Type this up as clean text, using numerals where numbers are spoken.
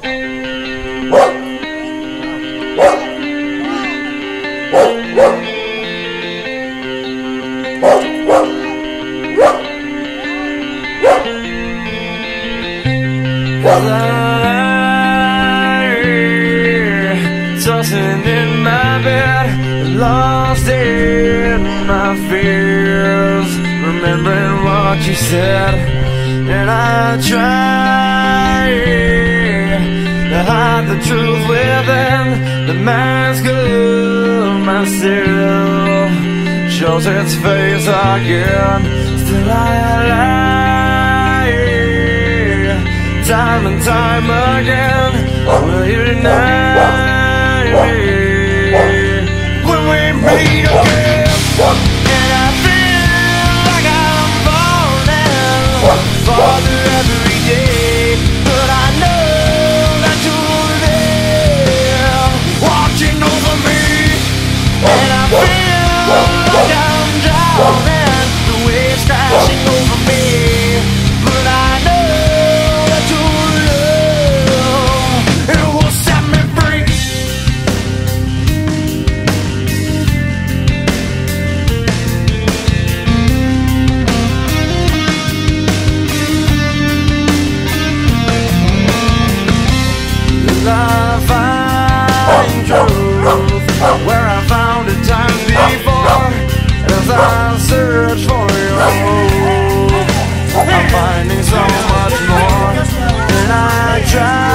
Tossing in my bed, lost in my fears, remembering what you said, and I try to hide the truth within. The mask of myself shows its face again. Still I lie, time and time again. Will you deny when we meet again? And I feel like I'm falling farther every day, but I know that you're there watching over me. And I feel like I'm drowning, the waves crashing over me, but I know that your love, it will set me free. I find truth where I found it time before. As I search for you, I'm finding so much more, and I try